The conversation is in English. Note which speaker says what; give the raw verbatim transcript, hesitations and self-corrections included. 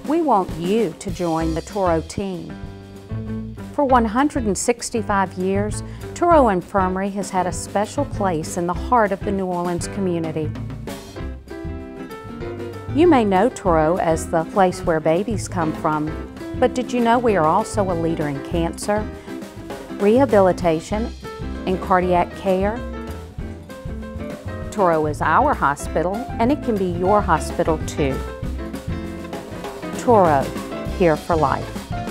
Speaker 1: We want you to join the Touro team. For one hundred sixty-five years, Touro Infirmary has had a special place in the heart of the New Orleans community. You may know Touro as the place where babies come from, but did you know we are also a leader in cancer, rehabilitation, and cardiac care? Touro is our hospital, and it can be your hospital too. Touro, here for life.